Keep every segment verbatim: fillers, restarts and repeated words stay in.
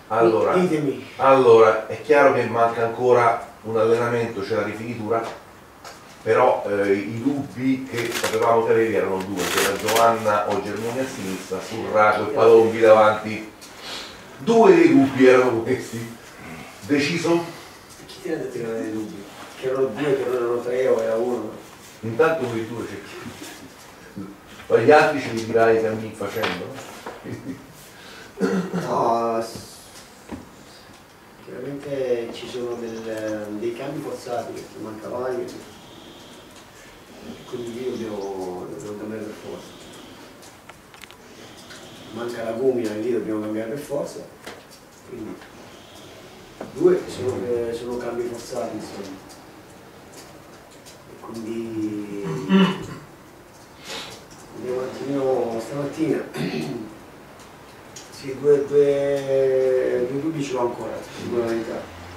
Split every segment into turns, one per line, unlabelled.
Allora,
ditemi.
Allora, è chiaro che manca ancora un allenamento, c'è la rifinitura, però eh, i dubbi che sapevamo che avevi erano due, che era Giovanna o Germoni a sinistra, Surraco e Palombi davanti. Due dei dubbi erano questi. Deciso?
Chi ti ha detto che non avevi dubbi? Che erano due, che non erano tre o era uno?
Intanto quei due c'è. Poi gli altri ce li dirai cammin facendo?
No, chiaramente ci sono del, dei cambi forzati perché manca Vagli, quindi io devo, devo cambiare per forza. Manca la Gumina e lì dobbiamo cambiare per forza, quindi due sono, eh, sono cambi forzati insomma. E quindi andiamo un attimino stamattina. Sì, due, due, due dubbi ce l'ho ancora, dico la verità.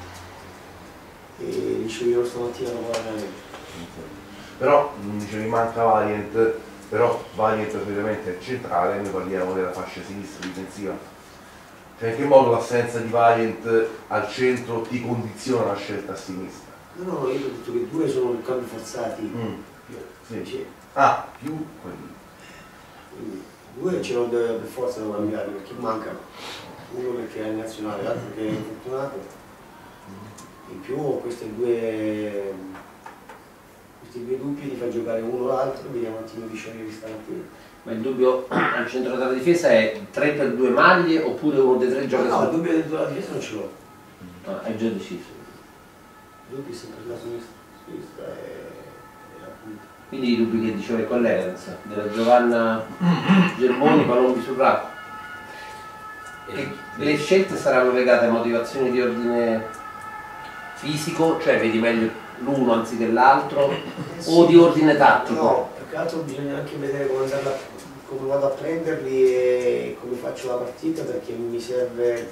E li sceglierò stamattina dopo l'allenamento.
Però dicevi manca Valiant, però Valiant solitamente è centrale, noi parliamo della fascia sinistra difensiva. Cioè in che modo l'assenza di Valiant al centro ti condiziona la scelta a sinistra?
No, no, io ho detto che due sono cambi forzati.
Mm. Sì.
Sì.
Ah, più quelli.
Quindi, due ce l'ho per forza da cambiare perché mancano. Uno perché è in nazionale, l'altro perché è infortunato. In più queste due, questi due dubbi li fa giocare uno l'altro, vediamo un attimo di sciogliere stamattina.
Ma il dubbio al centro della difesa è tre per due maglie oppure uno dei tre gioca?
No, no, il dubbio della difesa non ce l'ho.
Ah, è già deciso.
Il dubbio è sempre la sinistra, sinistra e, e la punta.
Quindi i dubbi che diceva il collega, della Giovanna Germoni, Palombi Surraco. E le scelte saranno legate a motivazioni di ordine fisico, cioè vedi meglio l'uno anziché l'altro, eh sì, o di ordine tattico?
No, più che altro bisogna anche vedere come, andarla, come vado a prenderli e come faccio la partita, perché mi serve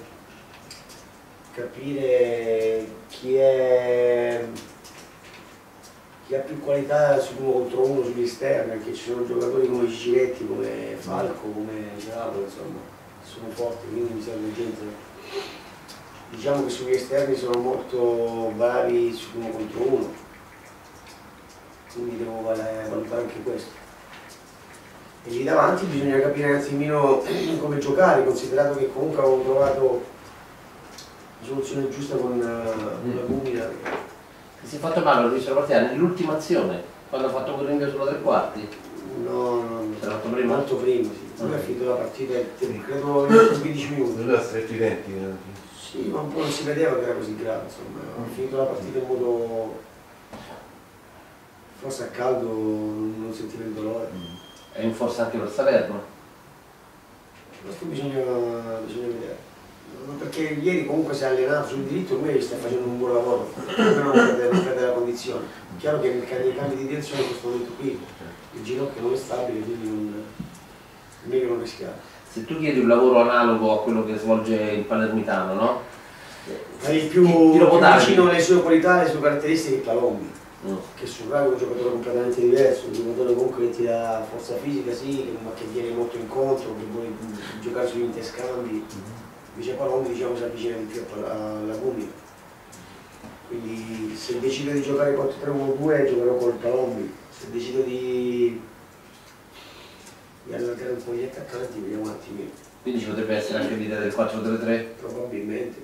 capire chi è chi ha più qualità sull'uno contro uno sugli esterni, perché ci sono giocatori come Ciretti, come Falco, come Gerardo, insomma, sono forti, quindi mi serve gente. Diciamo che sugli esterni sono molto bravi sull'uno contro uno, quindi devo valutare anche questo. E lì davanti bisogna capire un attimino come giocare, considerato che comunque avevo trovato la soluzione giusta con la Gumina.
Si è fatto male Luis Partita nell'ultima azione, quando ha fatto quel rinvio sulla tre quarti?
No, no, no.
L'ha fatto prima?
Molto prima, sì. Lui ha finito la partita, credo in quindici minuti.
Lui ha stretto i denti.
Sì, ma un po' non si vedeva che era così grave, insomma. Ha finito la partita in modo... forse a caldo non sentiva il dolore.
È in forza anche per Salerno?
Questo bisogna, bisogna vedere. Perché ieri comunque si è allenato sul diritto, lui sta facendo un buon lavoro, per non perdere, non perdere la condizione. Chiaro che nei cambi di direzione in questo momento qui il ginocchio non è stabile, quindi non, è meglio non rischiare.
Se tu chiedi un lavoro analogo a quello che svolge il palermitano, no?
Ma il più, più vicino alle sue qualità, alle sue caratteristiche, il Palombi, mm. che Surraco è un giocatore completamente diverso, un giocatore comunque che ti dà forza fisica, sì, ma che viene molto incontro, che vuole giocare sugli interscambi. Mm. Invece Palombi diciamo si avvicina di più alla Gumina, quindi se decido di giocare quattro tre uno due giocherò col Palombi, se decido di, di allargare un po' gli attaccanti vediamo un attimino.
Quindi ci potrebbe essere anche l'idea del quattro tre tre?
Probabilmente.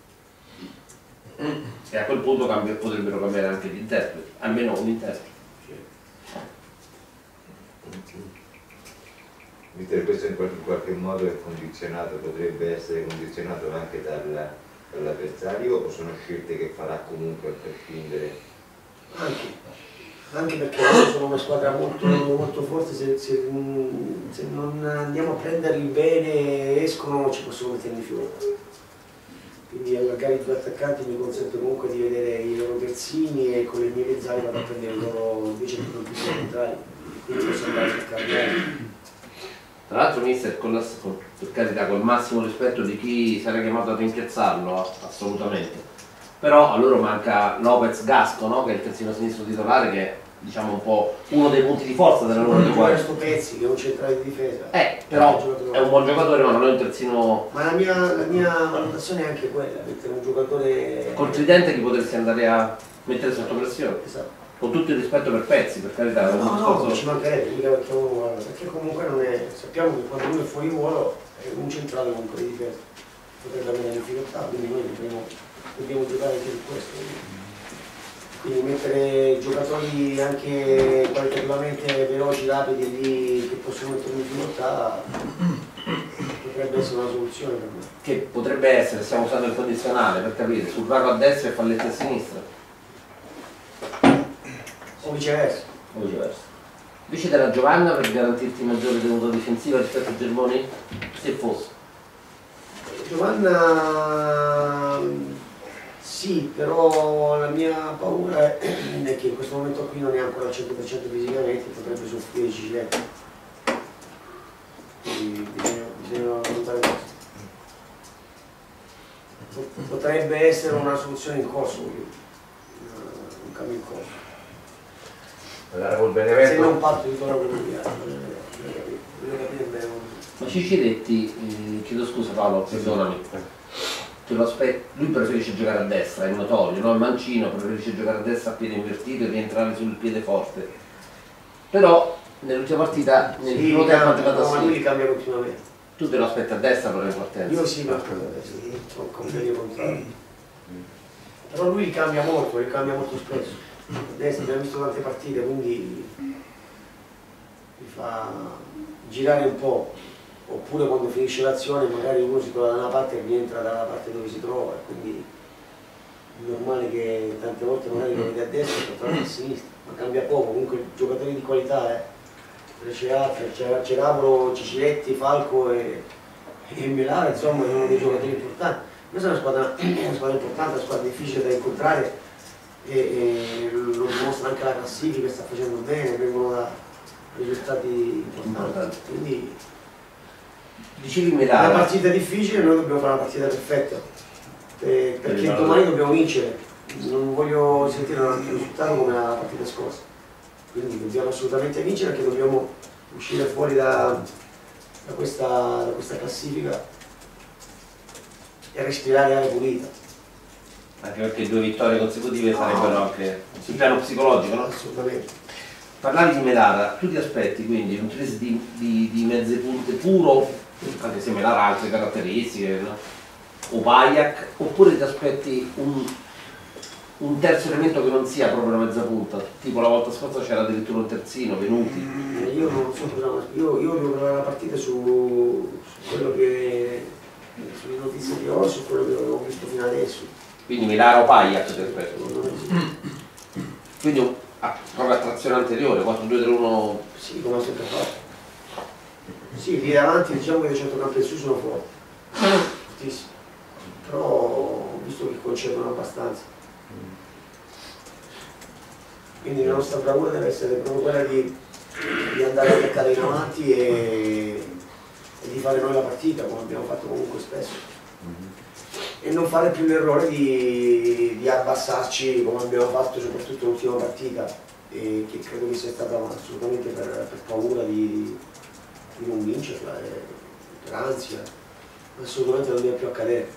E a quel punto cambia, potrebbero cambiare anche gli interpreti, almeno un interprete.
Mentre questo in qualche, in qualche modo è condizionato, potrebbe essere condizionato anche dall'avversario o sono scelte che farà comunque a prescindere?
Anche, anche perché loro sono una squadra molto, molto forte, se, se, se non andiamo a prenderli bene escono ci possono mettere in figura. Quindi allargare i due attaccanti mi consente comunque di vedere i loro terzini e con le mie mezzali vado a prendere i loro invece più centrali, quindi posso andare a attaccare.
Tra l'altro mister, con la, con, per carità, col massimo rispetto di chi sarà chiamato a rimpiazzarlo, assolutamente. Però a loro manca Lopez Gasco, no? Che è il terzino sinistro titolare, che diciamo un po' uno dei punti di forza della loro
giocare
squadra.
sto Pezzi che è un centrale di difesa.
Eh, però è un buon giocatore ma non è un terzino.
Ma la mia, la mia valutazione è anche quella, mettere un giocatore
Col tridente che potresti andare a mettere sotto pressione.
esatto.
Con tutto il rispetto per Pezzi, per carità.
No,
un
no,
discorso-
non ci mancherebbe, mica perché uno guarda, perché comunque non è. Sappiamo che quando uno è fuori ruolo è un centrale comunque di difesa. Potrebbe avere difficoltà, quindi noi dobbiamo, dobbiamo giocare anche su questo. Quindi mettere giocatori anche qualitativamente veloci, rapidi lì che possono mettere in difficoltà potrebbe essere una soluzione per me.
che potrebbe essere, stiamo usando il condizionale per capire, sul Rago a destra e Falletti a sinistra,
O viceversa.
o viceversa. Invece della Giovanna per garantirti maggiore tenuta difensiva rispetto a Germoni? Se fosse.
Giovanna sì, però la mia paura è che in questo momento qui non è ancora al cento per cento fisicamente, potrebbe soffrire Ciciletti. Quindi bisogna, bisogna valutare questo. Potrebbe essere una soluzione in corso, quindi, un cambio in corso.
Magari col
Se
Benevento.
non parto di torno quello di altro, bisogna capire, bisogna capire bene.
Ma Ciciletti, eh, chiedo scusa Paolo, perdonami, te lo aspetti, lui preferisce giocare a destra, è notorio, no? Il mancino preferisce giocare a destra a piede invertito e rientrare sul piede forte. Però nell'ultima partita, nel
Sì,
primo tempo ha
cambia,
giocato
no,
a
ma lui li
sinistra.
cambia continuamente.
Tu te lo aspetti a destra però in partenza.
Io sì, ma sì, sono compagni contrari. Però lui li cambia molto, li cambia molto spesso. Adesso abbiamo visto tante partite, quindi li fa girare un po'. Oppure quando finisce l'azione magari uno si trova da una parte e rientra dalla parte dove si trova, e quindi è normale che tante volte magari lo vede a destra e torna a sinistra, ma cambia poco, comunque giocatori di qualità, eh. C'era Ceravolo, Ciciletti, Falco e, e Melara, insomma sono dei giocatori importanti. Questa è una squadra, una squadra importante, una squadra difficile da incontrare e, e lo dimostra anche la classifica, sta facendo bene, vengono da risultati importanti.
Importante.
Quindi
Dicevi
è una
Melara,
partita difficile, noi dobbiamo fare una partita perfetta, eh, perché
Melara.
domani dobbiamo vincere, non voglio sentire un altro risultato come la partita scorsa. Quindi dobbiamo assolutamente vincere perché dobbiamo uscire fuori da, da, questa, da questa classifica e respirare aria pulita.
anche perché due vittorie consecutive
No.
sarebbero anche sul piano psicologico, no?
Assolutamente.
Parlavi di Melara, tu ti aspetti quindi un tris di, di, di mezze punte puro, anche se Melara ha altre caratteristiche, no? O Pajak, oppure ti aspetti un, un terzo elemento che non sia proprio una mezza punta, tipo la volta scorsa c'era addirittura un terzino, Venuti.
Io non so cosa, io, io devo provare la partita su, su quello che, sulle notizie che ho, su quello che ho visto fino adesso.
Quindi Melara o Pajak ti aspetto.
Secondo me sì.
Quindi un- ah, proprio a trazione anteriore, quattro due tre uno.
Sì, come ho sempre fatto. Sì, lì davanti diciamo che dei centrocampi in su sono forti. Fortissimi. Però ho visto che concedono abbastanza. Quindi la nostra bravura deve essere proprio quella di, di andare a attaccare in avanti e, e di fare noi la partita, come abbiamo fatto comunque spesso. E non fare più l'errore di, di abbassarci come abbiamo fatto soprattutto l'ultima partita, e che credo che sia stata assolutamente per, per paura di, di non vincerla, e per ansia, assolutamente non deve più accadere.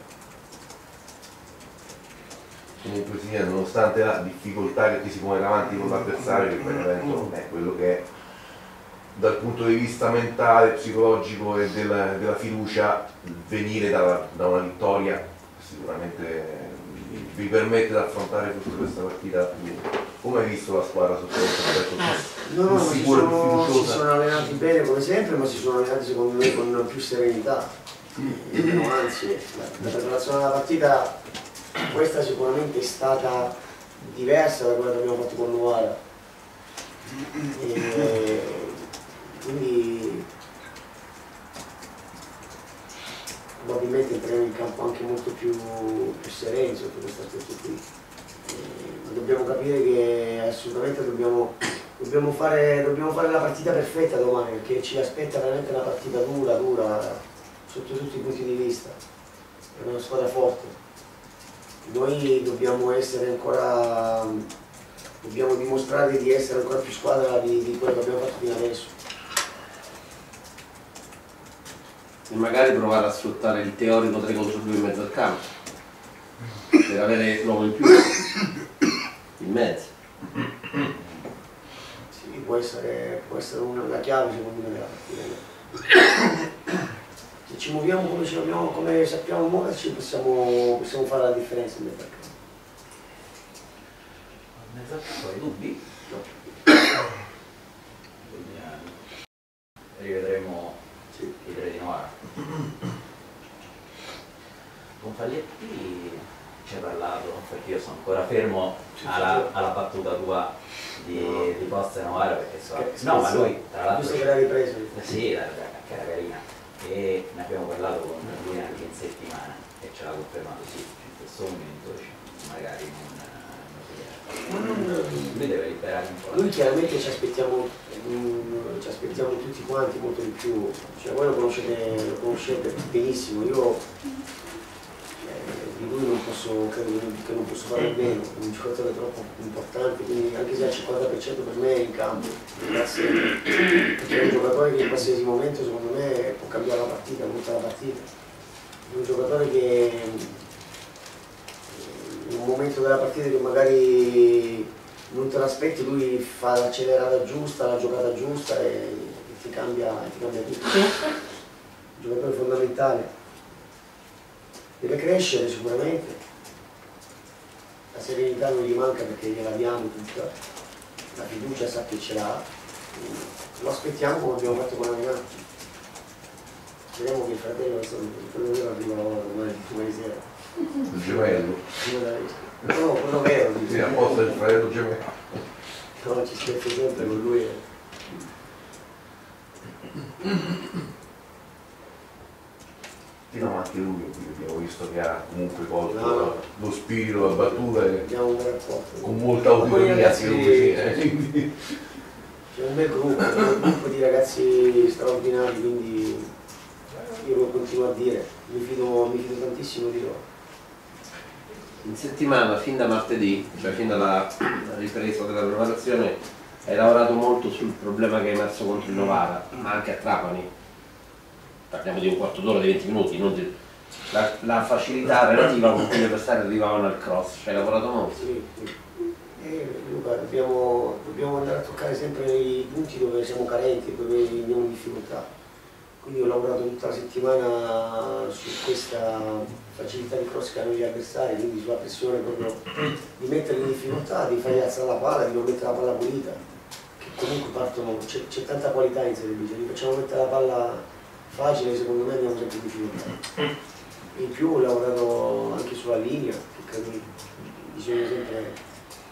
Comunque sia, nonostante la difficoltà che ti si pone davanti con l'avversario, che poi Benevento non è quello che è dal punto di vista mentale, psicologico e della, della fiducia, venire da, da una vittoria sicuramente vi permette di affrontare tutta questa partita più. Come hai visto la squadra sotto questo aspetto?
No, no,
più
ma si
sicura, più
sono, si
fiduciosa?
sono allenati bene come sempre, ma si sono allenati secondo me con più serenità, e meno ansie. La, la preparazione della partita, questa sicuramente è stata diversa da quella che abbiamo fatto con Novara. E quindi probabilmente entreremo in campo anche molto più, più sereni sotto questo aspetto qui. Eh, ma dobbiamo capire che assolutamente dobbiamo, dobbiamo, fare, dobbiamo fare la partita perfetta domani, perché ci aspetta veramente una partita dura, dura sotto tutti i punti di vista. È una squadra forte. Noi dobbiamo essere ancora dobbiamo dimostrare di essere ancora più squadra di, di quello che abbiamo fatto fino adesso.
E magari provare a sfruttare il teorico tre contro due in mezzo al campo per avere l'uomo in più in mezzo.
Sì, può essere, può essere una, la chiave secondo me della partita. Se ci muoviamo come, ci muoviamo, come sappiamo muoverci possiamo, possiamo fare la differenza in mezzo al campo.
Mezzo al campo hai dubbi?
No.
Quindi, eh, rivedremo
Sì.
i tre di Novara. Con Faglietti ci hai parlato, perché io sono ancora fermo
Sì,
alla,
sì.
alla battuta tua di,
No.
di Posta e Novara, perché so,
Che-
no, ma
scherzo.
lui tra l'altro
Visto che l'hai ripreso.
sì, la- la- che era carina, e ne abbiamo parlato con lui anche in settimana e ce l'ha confermato, sì, in questo momento cioè, magari non, non si
Ma non-
lui deve liberare un po'.
Lui chiaramente ci aspettiamo, mm, ci aspettiamo tutti quanti molto di più, cioè voi lo conoscete, lo conoscete benissimo, io eh, di lui non posso, credo che non posso fare bene, è un giocatore troppo importante, quindi anche se al cinquanta per cento per me è in campo, grazie, perché è un giocatore che in qualsiasi momento secondo me può cambiare la partita, tutta la partita, è un giocatore che in un momento della partita che magari non te l'aspetti, lui fa l'accelerata giusta, la giocata giusta e, e ti cambia, e ti cambia tutto. Un giocatore fondamentale. Deve crescere sicuramente. La serenità non gli manca perché gliela diamo tutta. La fiducia sa che ce l'ha. Lo aspettiamo come abbiamo fatto con Avinati. Speriamo che il fratello, il fratello arriva domani, domani sera.
Il gemello.
No, quello vero.
Sì, apposta il fratello gemello.
No, ci scherzo sempre con lui.
Sì, no, ma anche lui abbiamo visto che ha comunque colto
No, no.
lo spirito, la battuta e
Abbiamo un bel rapporto.
con molta
Ma poi i
autonomia
ragazzi-
anche lui, sì, eh, quindi-
C'è un bel gruppo, un gruppo di ragazzi straordinari, quindi io lo continuo a dire, mi fido, mi fido tantissimo di loro.
In settimana, fin da martedì, cioè fin dalla ripresa della preparazione, hai lavorato molto sul problema che è emerso contro il Novara, ma anche a Trapani. Parliamo di un quarto d'ora, di venti minuti, non di... la, la facilità relativa con cui gli avversari arrivavano al cross. Ci hai lavorato molto?
Sì, sì. E Luca, dobbiamo, dobbiamo andare a toccare sempre i punti dove siamo carenti, dove abbiamo difficoltà. Quindi ho lavorato tutta la settimana su questa facilità di cross che hanno gli avversari, quindi sulla pressione proprio di metterli in difficoltà, di fargli alzare la palla, di non mettere la palla pulita, che comunque partono, c'è tanta qualità in Serie B, se li facciamo mettere la palla facile secondo me abbiamo sempre difficoltà. In più ho lavorato anche sulla linea, che credo che bisogna sempre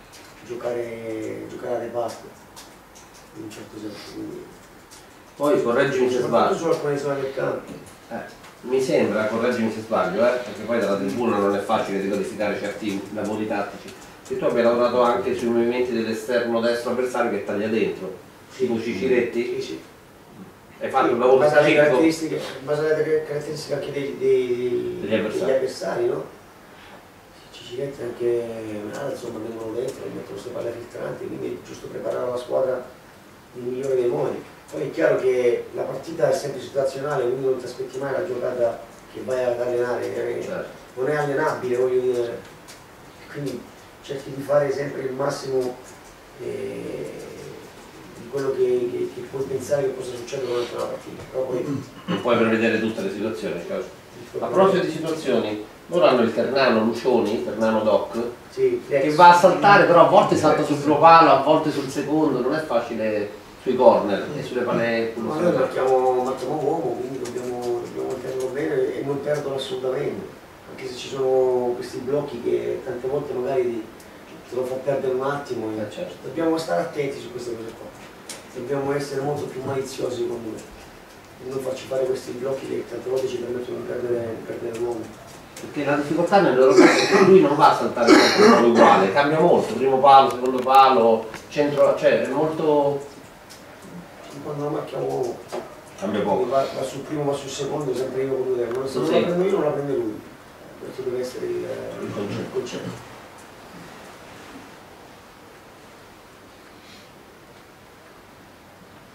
giocare, giocare a reparto, in un certo senso. Quindi,
Poi correggimi se
soprattutto
sbaglio.
sulla qualità del campo.
Eh, mi sembra, correggimi se sbaglio, eh, perché poi dalla tribuna non è facile decodificare certi lavori tattici, che tu abbia lavorato anche sui movimenti dell'esterno destro avversario che taglia dentro, tipo Ciciretti.
Sì, sì.
Hai fatto
Sì,
un lavoro
in base alle
specifico.
caratteristiche, in base alle caratteristiche anche dei, dei,
Degli avversari.
degli avversari, no? Ciciretti anche ah, insomma vengono dentro, mettono queste palle filtranti, quindi è giusto preparare la squadra nel migliore dei modi. Poi è chiaro che la partita è sempre situazionale, quindi non ti aspetti mai la giocata che vai ad allenare, eh,
Certo.
non è allenabile, voglio dire. Quindi cerchi di fare sempre il massimo eh, di quello che, che, che puoi pensare che possa succedere durante una partita. Però poi,
Non puoi prevedere tutte le situazioni. Cioè. A proposito di situazioni, loro hanno il Ternano Lucioni, Ternano Doc,
sì,
che
ex.
va a saltare, però a volte salta sul primo palo, a volte sul secondo, non è facile sui corner e sulle palle.
Ma noi marchiamo, marchiamo uomo, quindi dobbiamo, dobbiamo tenerlo bene e non perderlo assolutamente, anche se ci sono questi blocchi che tante volte magari te lo fa perdere un attimo. E
Eh, certo.
dobbiamo stare attenti su queste cose qua, dobbiamo essere molto più maliziosi secondo me, e non farci fare questi blocchi che tante volte ci permettono di perdere, di perdere l'uomo.
Perché la difficoltà nel loro caso è che lui non va a saltare sempre in modo uguale, cambia molto, primo palo, secondo palo, centro, cioè è molto.
Quando la marchiamo uomo
Cambia
quindi
poco.
va, va sul primo, va sul secondo, sempre io con lui, non, se non
Sì.
la prendo io non la prende lui, questo deve essere il,
Il concetto.
il concetto.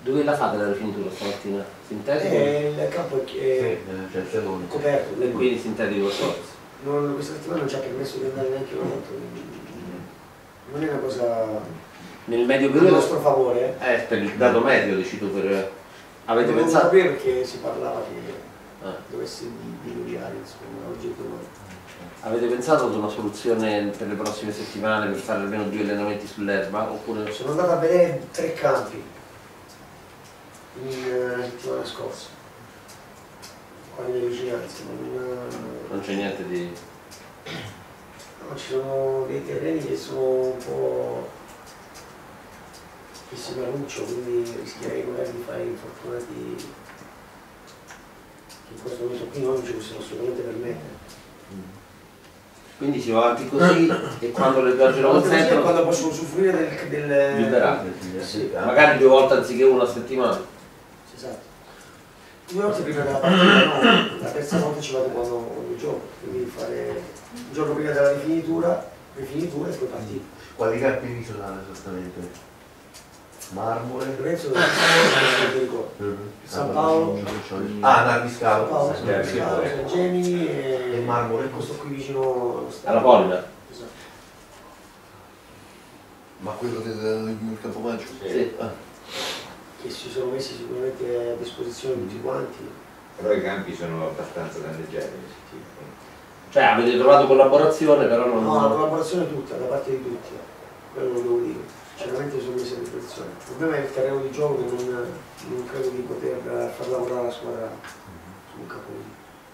Dove la fate la rifinitura stamattina? Sintetico?
Eh, il campo è, è
C'è il salone.
coperto,
E quindi sintetico forse.
non, questa settimana non ci ha permesso di andare neanche una volta, quindi non è una cosa
Nel medio
a
periodo?
nostro favore.
Eh, per il dato medio dici tu per... Avete
non
pensato?
sapere perché si parlava che
Ah.
dovesse diluvare, insomma, oggi e domani.
Avete pensato ad una soluzione per le prossime settimane per fare almeno due allenamenti sull'erba? Oppure...
Sono andato a vedere tre campi in eh, settimana scorsa, qua nelle vicinanze, non,
Non c'è niente di...
no, ci sono dei terreni che sono un po' che si maluccio, quindi rischierei magari di fare infortunati che in questo momento qui non ci possiamo assolutamente permettere.
Quindi si va avanti così e quando le piogge lo
Quando così è
consentono,
quando posso usufruire del... del
liberate.
Sì,
Magari due volte anziché una a settimana.
esatto. Due volte prima della partita, no, la terza volta ci vado quando ogni giorno, quindi fare il giorno prima della rifinitura, rifinitura e poi partita.
Quali campi isolari esattamente? Marmore?
Lorenzo non ti ricordo. San Paolo.
Ah, Nardiscalo.
San Paolo,
Sì,
San
sì,
Paolo,
sì.
San Gemini e,
E Marmore.
e questo qui vicino allo stadio.
Alla Polina?
Esatto.
Ma quello del Campomaggio?
Sì.
Ah.
Che si sono messi sicuramente a disposizione tutti quanti.
Però i campi sono abbastanza danneggiati.
Sì.
Cioè avete trovato collaborazione però non...
No, la collaborazione tutta, da parte di tutti, quello lo devo dire. Sinceramente sono messe a disposizione. Il problema è il terreno di gioco che non, non credo di poter far lavorare la squadra su un capolinea.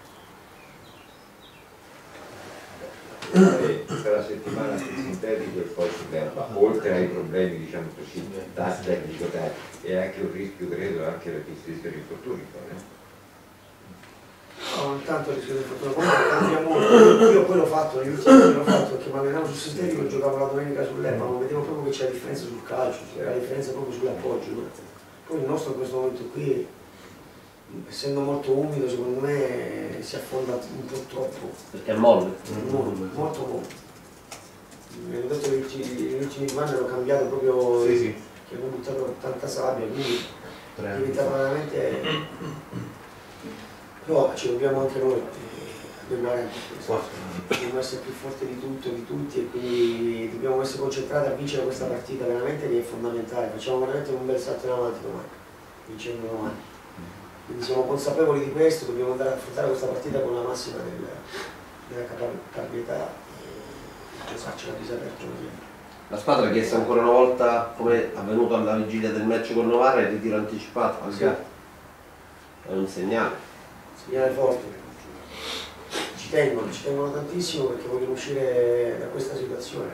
E per la settimana sul sintetico e poi sull'erba, oltre ai problemi diciamo così, da tecnico tattici, è anche un rischio credo anche perché si rischia di infortuni. Eh?
No, non tanto il rischio di fortuna, comunque cambia molto. Io poi l'ho fatto, negli ultimi anni l'ho fatto perché mi allenavo sul sintetico e giocavo la domenica sull'erba, ma vedevo proprio che c'era la differenza sul calcio, c'era la differenza proprio sull'appoggio. No? Poi il nostro in questo momento qui, essendo molto umido, secondo me si affonda un po' troppo.
Perché è molle.
Molto, molto molto. Mi hanno detto che negli ultimi due anni hanno cambiato proprio,
Sì, sì.
che hanno buttato tanta sabbia, quindi
Tre
è
anni
diventato
fa.
veramente... Però ci dobbiamo anche noi adeguare anche a questo.
Quattro.
Dobbiamo essere più forti di tutto, di tutti e quindi dobbiamo essere concentrati a vincere questa partita veramente che è fondamentale. Facciamo veramente un bel salto in avanti domani, vincendo domani. Quindi siamo consapevoli di questo, dobbiamo andare a affrontare questa partita con la massima del, della caparbietà e giocarcela a viso aperto.
La squadra ha chiesto ancora una volta, come è avvenuto alla vigilia del match con Novara, il ritiro anticipato.
Sì.
È un segnale.
Segnale forte. Ci tengono, ci tengono tantissimo perché vogliono uscire da questa situazione.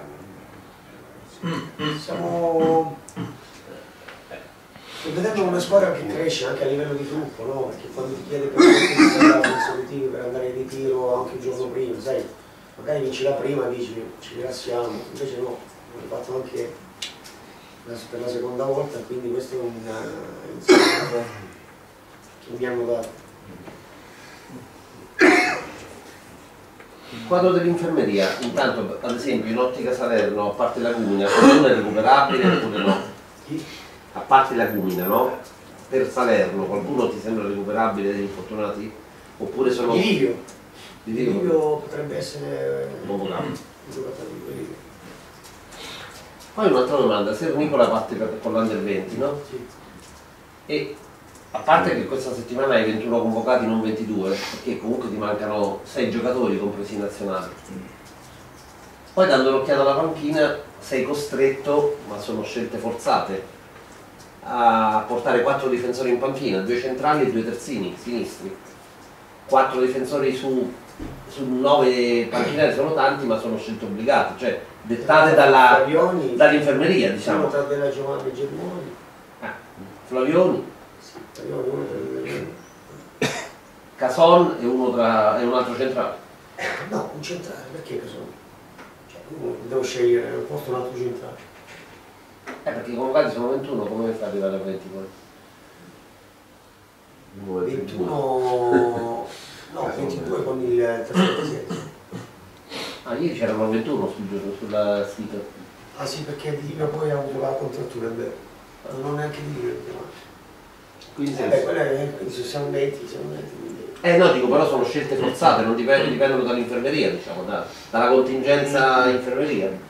Siamo sto vedendo una squadra che cresce anche a livello di gruppo, no? Perché quando ti chiede per motivi per andare in ritiro anche il giorno prima, sai, magari vinci la prima e dici ci rilassiamo, invece no, l'ho fatto anche per la seconda volta, quindi questo è un, è un segnale che mi hanno dato.
Il quadro dell'infermeria, intanto ad esempio in Ottica Salerno, a parte la Gumina, qualcuno è recuperabile oppure no?
Chi?
A parte la Gumina, no? Per Salerno, qualcuno ti sembra recuperabile degli infortunati? Oppure sono...
Di Livio.
Di
Di
Livio?
Livio potrebbe essere
Nuovo capo.
un giocatore di Livio.
Poi un'altra domanda, se Nicola parte per- con l'Under venti, no?
Sì.
E a parte che questa settimana hai ventuno convocati, non ventidue, perché comunque ti mancano sei giocatori compresi i nazionali. Poi dando un'occhiata alla panchina sei costretto, ma sono scelte forzate, a portare quattro difensori in panchina, due centrali e due terzini sinistri. Quattro difensori su, su nove panchinari sono tanti, ma sono scelte obbligate, cioè dettate dalla-
Flavioni,
dall'infermeria,
diciamo
diciamo.
tra della Giovanni e Germoni.
Ah, Flavioni,
Sì, Flavioni, uno tra delle...
Cason e, uno tra, e un altro centrale.
No, un centrale, perché che sono? Cioè, uno devo scegliere, un posto un altro centrale.
Eh, perché i convocati sono ventuno, come fai ad arrivare a venti poi?
ventuno, no, ventidue con il trentasei.
Ah, ieri c'erano ventuno sul giorno, sulla sito.
Ah sì, perché Di Livio poi ha avuto la contrattura, è vero. Non ho neanche Di Livio chiamato.
Quindi
Eh beh, quello è, quindi se siamo venti, siamo venti, quindi...
Eh no, dico, però sono scelte forzate, non dipendono, dipendono dall'infermeria, diciamo, da, dalla contingenza infermeria.
Eh,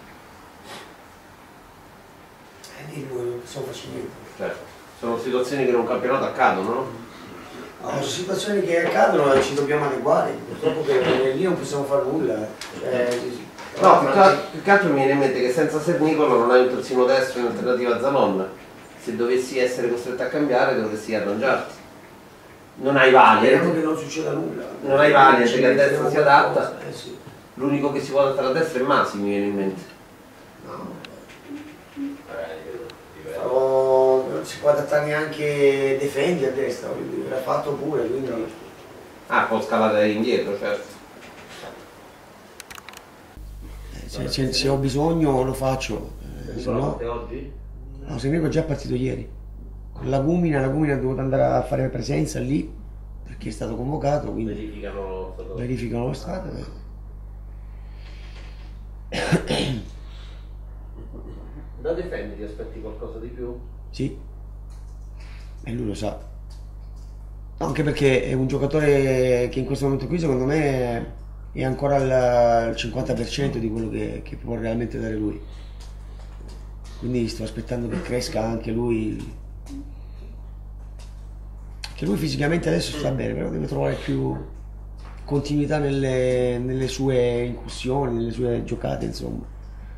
lì noi non possiamo farci niente.
Certo, sono situazioni che in un campionato accadono, no?
No, sono situazioni che accadono e ci dobbiamo adeguare, purtroppo che lì non possiamo fare nulla. Cioè,
No, più che altro- più che altro mi viene in mente che senza Sernicolo non hai un terzino destro in alternativa a Zanon. Se dovessi essere costretto a cambiare dovresti arrangiarti. Non hai
speriamo
Valiant,
che non succeda nulla.
Non hai Valiant
Ci
che a destra
metteremo
si adatta.
qualcosa, eh sì.
l'unico che si può adattare a destra è Masi, mi viene in mente.
No,
Eh, io- io-
però non si può adattare neanche Defendi a destra, quindi l'ha fatto pure, quindi...
Ah, può scalare indietro, certo.
Se, se- se ho bisogno lo faccio, eh, se no...
oggi?
No, Sernico è già partito ieri. Con la Gumina, la Gumina ha dovuto andare a fare presenza lì, perché è stato convocato, quindi
Verificano stato...
verificano lo stato.
Da Defendi ti aspetti qualcosa di più?
Sì, e lui lo sa. No, anche perché è un giocatore che in questo momento qui secondo me è ancora al, al cinquanta per cento di quello che, che può realmente dare lui. Quindi sto aspettando che cresca anche lui. Che lui fisicamente adesso sta bene, però deve trovare più continuità nelle, nelle sue incursioni, nelle sue giocate, insomma.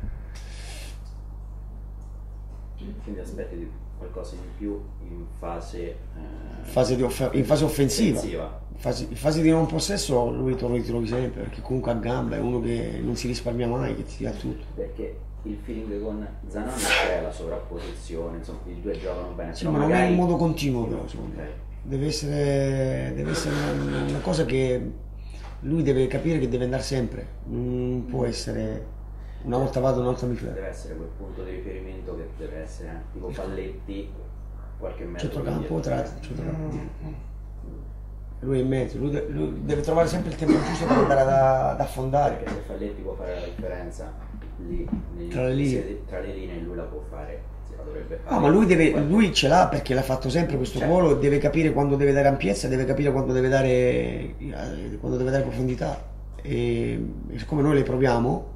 Quindi aspetti di qualcosa in più in fase, eh,
Fase di off- in fase offensiva.
offensiva.
In fase, in fase di non possesso lui te lo ritrovi sempre, perché comunque a gamba è uno che non si risparmia mai, che ti dà tutto.
Perché il feeling con Zanon c'è la sovrapposizione, insomma, i due giocano bene.
Sì,
però
ma non è
magari-
in modo continuo però, secondo me.
Ok.
Deve essere, deve essere una, una cosa che lui deve capire che deve andare sempre, non può essere una volta vado, una volta mi fermo.
Deve essere quel punto di riferimento che deve essere eh, tipo Palletti, qualche metro
Centrocampo,
indietro.
tratti, centrocampo. Lui è in mezzo, lui, de- lui deve trovare sempre il tempo giusto per andare ad, ad affondare.
Perché se Falletti può fare la differenza lì, negli-
Tra le linee.
tra le linee lui la può fare, se la dovrebbe fare.
No, ma lui, deve, lui ce l'ha perché l'ha fatto sempre questo
Certo.
ruolo, deve capire quando deve dare ampiezza, deve capire quando deve dare, eh, quando deve dare profondità. E, e siccome noi le proviamo,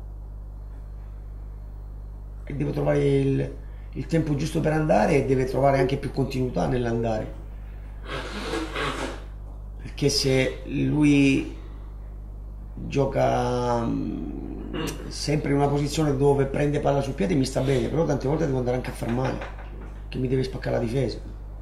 e deve trovare il, il tempo giusto per andare e deve trovare anche più continuità nell'andare. Perché se lui gioca mm, sempre in una posizione dove prende palla sul piede mi sta bene, però tante volte devo andare anche a far male, che mi deve spaccare la difesa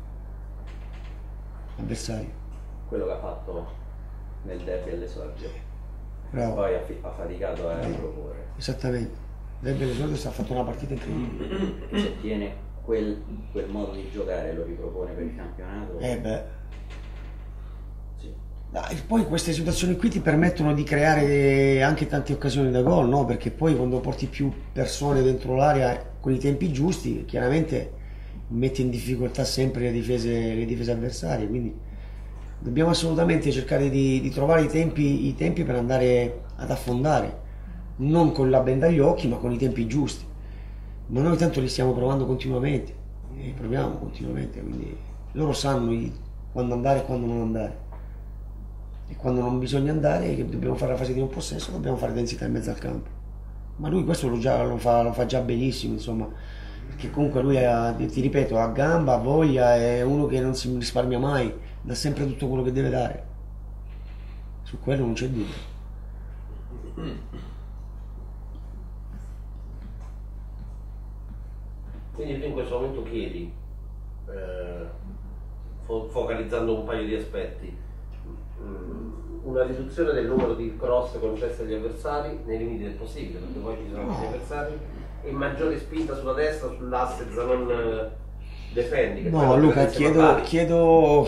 avversario.
Quello che ha fatto nel derby all'esordio.
Bravo,
Poi ha, fi- ha faticato a
Eh.
proporre.
esattamente. Derby all'esordio sta fatto una partita incredibile.
Se tiene quel, quel modo di giocare e lo ripropone per il campionato,
Eh beh.
sì.
Dai, poi queste situazioni qui ti permettono di creare anche tante occasioni da gol, no? Perché poi quando porti più persone dentro l'area con i tempi giusti, chiaramente metti in difficoltà sempre le difese, le difese avversarie, quindi dobbiamo assolutamente cercare di, di trovare i tempi, i tempi per andare ad affondare, non con la benda agli occhi, ma con i tempi giusti. Ma noi tanto li stiamo provando continuamente, e proviamo continuamente, quindi loro sanno i- quando andare e quando non andare. E quando non bisogna andare, che dobbiamo fare la fase di non possesso, dobbiamo fare densità in mezzo al campo. Ma lui questo lo, già, lo, fa, lo fa già benissimo, insomma, perché comunque lui ha, ti ripeto, ha gamba, ha voglia, è uno che non si risparmia mai, dà sempre tutto quello che deve dare. Su quello non c'è dubbio.
Quindi tu in questo momento chiedi, eh, fo- focalizzando un paio di aspetti, mm, una riduzione del numero di cross concessi agli avversari nei limiti del possibile, perché poi ci sono anche gli avversari, e maggiore spinta sulla destra sull'asse Zanon eh, Defendi. che poi
No,
non
Luca,
deve essere
chiedo,
papali.
chiedo,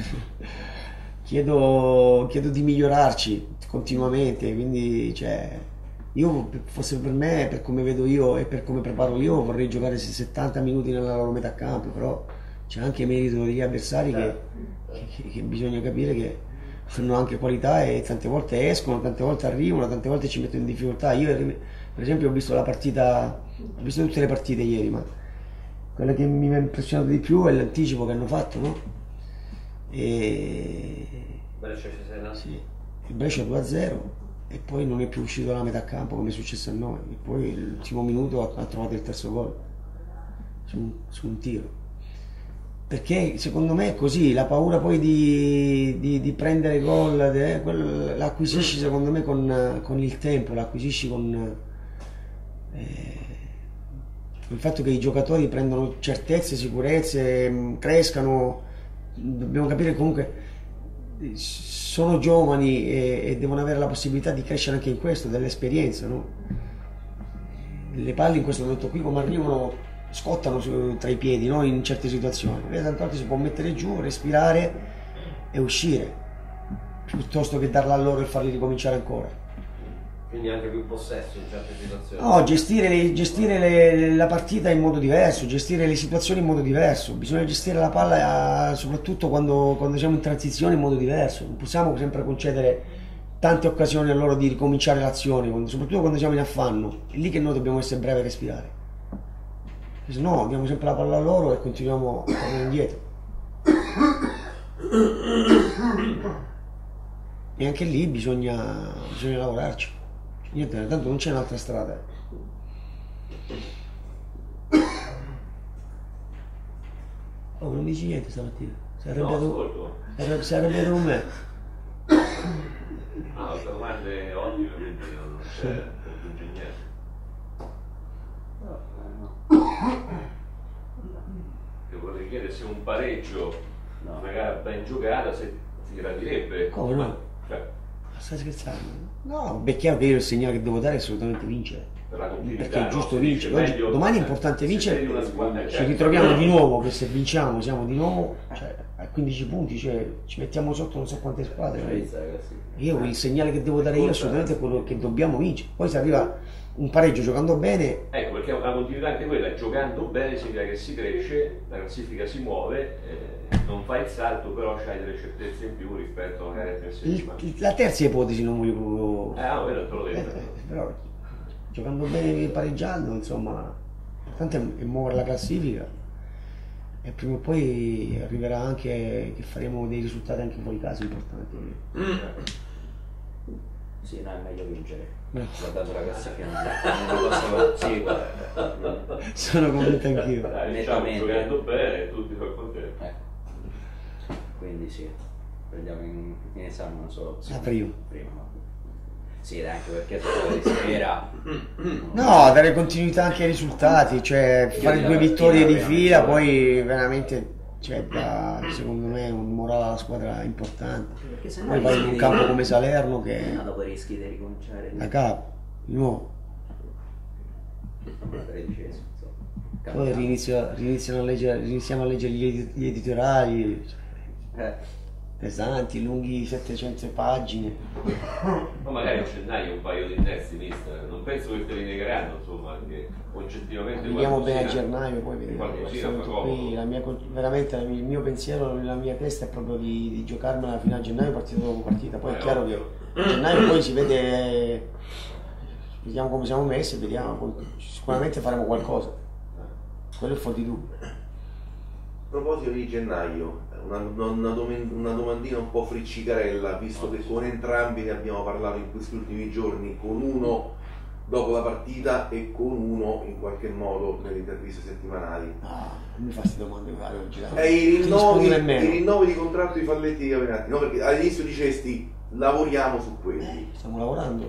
chiedo, chiedo di migliorarci continuamente, quindi cioè, io forse per me, per come vedo io e per come preparo io, vorrei giocare settanta minuti nella loro metà campo, però c'è anche merito degli avversari che, che- che bisogna capire che hanno anche qualità e tante volte escono, tante volte arrivano, tante volte ci mettono in difficoltà. Io per esempio ho visto la partita, ho visto tutte le partite ieri, ma Quello che mi ha impressionato di più è l'anticipo che hanno fatto, no? E...
Brescia Cesena.
Sì, il Brescia due a zero e poi non è più uscito dalla metà campo come è successo a noi. E poi l'ultimo minuto ha, ha trovato il terzo gol su, su un tiro. Perché secondo me è così, la paura poi di, di, di prendere gol eh, l'acquisisci secondo me con, con il tempo, l'acquisisci con... Eh, il fatto che i giocatori prendano certezze, sicurezze, crescano, dobbiamo capire che comunque sono giovani e, e devono avere la possibilità di crescere anche in questo, dell'esperienza, no? Le palle in questo momento qui come arrivano scottano su, tra i piedi, no? In certe situazioni, tante volte si può mettere giù, respirare e uscire piuttosto che darla a loro e farli ricominciare ancora.
Quindi anche più possesso in certe situazioni.
No, gestire, le, gestire le, la partita in modo diverso, gestire le situazioni in modo diverso. Bisogna gestire la palla eh, soprattutto quando, quando siamo in transizione in modo diverso. Non possiamo sempre concedere tante occasioni a loro di ricominciare l'azione, quando, soprattutto quando siamo in affanno. È lì che noi dobbiamo essere bravi a respirare. Se no diamo sempre la palla a loro e continuiamo a tornare indietro. E anche lì bisogna, bisogna lavorarci. Niente, tanto non c'è un'altra strada. Oh, non dici niente stamattina? Sei arrabbiato,
No,
sei arrabbiato con me?
No, le domande ottime, quindi non c'è da aggiungere niente. Che vorrei chiedere se un pareggio, una gara ben giocata, se ti gradirebbe.
Come no?
Cioè,
Stai scherzando? No, beh, è chiaro che io il segnale che devo dare è assolutamente vincere.
per la continuità,
Perché è giusto
no? Si dice
vincere. Oggi,
meglio-
domani è importante
se
vincere.
vedi una squadra,
Ci
certo.
ritroviamo di nuovo che se vinciamo siamo di nuovo cioè, a quindici punti, cioè, ci mettiamo sotto non so quante squadre. Io il segnale che devo dare io assolutamente è quello che dobbiamo vincere. Poi se arriva un pareggio giocando bene,
Ecco, perché la continuità anche quella, giocando bene significa che si cresce, la classifica si muove, eh, non fai il salto, però c'hai delle certezze in più rispetto magari a tre
il-
settimane.
il- la terza ipotesi non voglio proprio...
Eh, no, quello te l'ho
Eh,
detto.
eh, però giocando bene e pareggiando, insomma, l'importante è è muovere la classifica e prima o poi arriverà anche che faremo dei risultati anche fuori casa importanti.
Sì, no, è meglio vincere.
Bravo.
Guardando la classifica non non posso... Sì, guarda.
Sono convinto anch'io.
Dai, diciamo,
Nettamente.
giocando bene, tutti sono contenti.
Ecco. Quindi sì, prendiamo in, in esame non solo
La prima.
prima, no? Sì, dai, anche perché se poi spera.
No, dare continuità anche ai risultati, cioè
Io
fare
di
due
la
vittorie di
partita,
fila,
veramente.
poi veramente cioè, dà, secondo me un morale alla squadra importante.
Perché se no
Poi vai in un
rischi
campo
di-
come Salerno che
No, dopo rischi di ricominciare
da capo, di nuovo.
la tredicesima, insomma.
Poi rinizia- riniziano a leggere, iniziamo a leggere gli, edi- gli editoriali
Eh,
pesanti, lunghi settecento pagine.
Ma magari a gennaio un paio di testi mister, non penso che te li negheranno, insomma, perché oggettivamente
Vediamo bene a
qualcosina-
gennaio, poi vediamo.
qualcosina fa
Soprattutto
comodo.
qui la mia, veramente la mia- il mio pensiero, la mia testa è proprio di, di giocarmela fino a gennaio partita dopo partita. Poi è
Eh,
chiaro
ovvio.
che a gennaio poi si vede, vediamo come siamo messi, vediamo, poi sicuramente faremo qualcosa. Quello è fuori di dubbio.
A proposito di gennaio, una, una, domen- una domandina un po' friccicarella, visto che con entrambi ne abbiamo parlato in questi ultimi giorni, con uno dopo la partita e con uno in qualche modo nelle interviste settimanali.
Ah, non mi fa queste domande fare oggi. dai.
E i
Ti rispondo
rinnovi,
nemmeno.
i rinnovi di contratto di Falletti di Cavenatti, no? Perché all'inizio dicesti lavoriamo su quelli.
Eh, stiamo lavorando.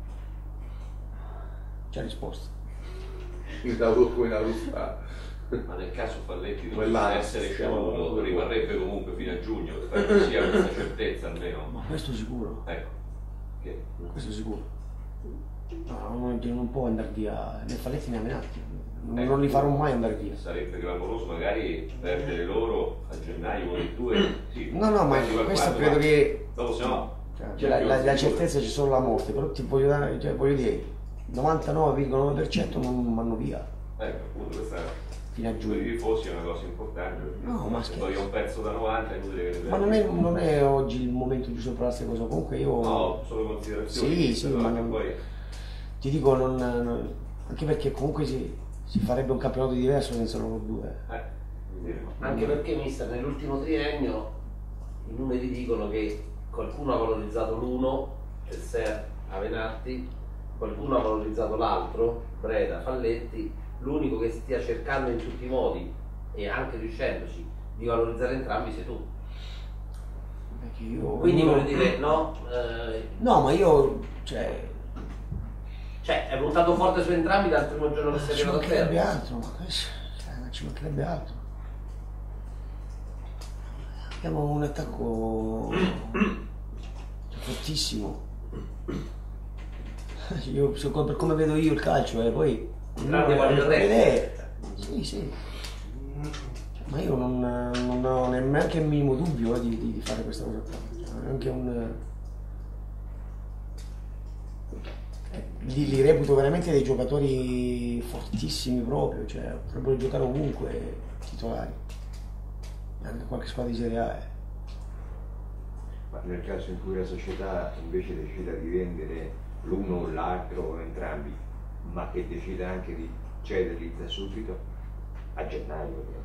C'è risposta.
Il lavoro come la ruspa.
Ma nel caso Falletti dovesse
Quell'anno,
essere
stiamo-
ceduto, rimarrebbe comunque fino a giugno, per che sia questa certezza almeno.
Ma questo sicuro,
Ecco. Che
questo sicuro. No, non, non può andare via né Falletti né Menatti. Non,
Ecco.
non li farò mai andare via.
sarebbe clamoroso magari perdere loro a gennaio con i due. Sì,
No, no, ma
quindi quel
questo
quadro,
credo
ma
che
dopo siamo.
cioè, la, la- la certezza c'è solo la morte, però ti voglio dare, cioè, voglio dire, il novantanove virgola nove per cento non vanno via
Ecco, appunto, questa
fino a
per i
giugno.
tifosi è una cosa importante. perché
No, ma
se
scherzo.
togli un pezzo da novanta è inutile che ne
Ma non è, non è oggi il momento giusto per queste cose, comunque io
No, solo considerazioni.
Sì, sì,
però
ma
anche
non-
poi
ti dico, non, non- anche perché comunque sì, si farebbe un campionato diverso senza loro due.
Eh. Anche perché, mister, nell'ultimo triennio i numeri dicono che qualcuno ha valorizzato l'uno, Tesser, Avenatti, qualcuno ha valorizzato l'altro, Breda, Falletti, l'unico che stia cercando in tutti i modi e anche riuscendoci di valorizzare entrambi sei tu.
Io,
Quindi
io,
voglio dire, no? Eh,
no, ma io, cioè,
cioè, è puntato forte su entrambi dal primo giorno che sei
ci
arrivato a
mancherebbe
terra.
altro, ma questo, cioè, non ci mancherebbe altro. Abbiamo un attacco fortissimo. Io, per come vedo io il calcio, e eh, poi
Grande qualità
tecnica. Sì, sì. Ma io non, non ho neanche il minimo dubbio eh, di, di fare questa cosa qua. Cioè, anche un. Eh, li, li reputo veramente dei giocatori fortissimi proprio, cioè potrebbero giocare ovunque titolari. Anche qualche squadra di Serie A. Eh.
Ma nel caso in cui la società invece decida di vendere l'uno o l'altro o entrambi, ma che decida anche di cederli da subito, a gennaio ovviamente.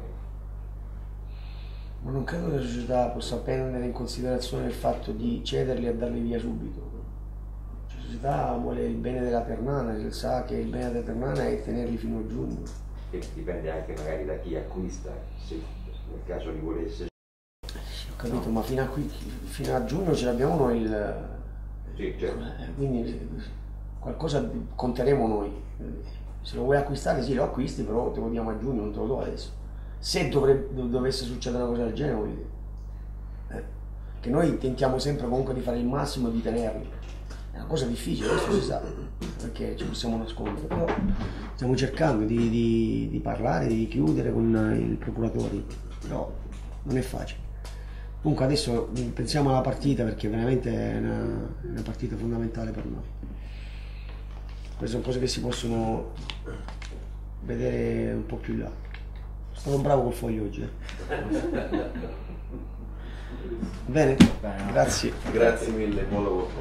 Ma non credo che la società possa prendere in considerazione il fatto di cederli e darli via subito. Cioè, la società vuole il bene della Ternana, sa che il bene della Ternana è tenerli fino a giugno.
E dipende anche magari da chi acquista, se nel caso li volesse.
Ho capito, ma fino a, qui, fino a giugno ce l'abbiamo noi il.
Sì, certo.
Eh, quindi qualcosa conteremo noi. Se lo vuoi acquistare, sì, lo acquisti, però te lo diamo a giugno, non te lo do adesso. Se dovrebbe, dovesse succedere una cosa del genere, voglio dire, eh, che noi tentiamo sempre comunque di fare il massimo e di tenerli. È una cosa difficile, questo si sa, perché ci possiamo nascondere, però stiamo cercando di, di, di parlare, di chiudere con i procuratori, però non è facile. Comunque adesso pensiamo alla partita, perché veramente è una, una partita fondamentale per noi. Queste sono cose che si possono vedere un po' più in là. Sono bravo col foglio oggi. Eh. Bene, grazie.
Grazie mille, buon lavoro.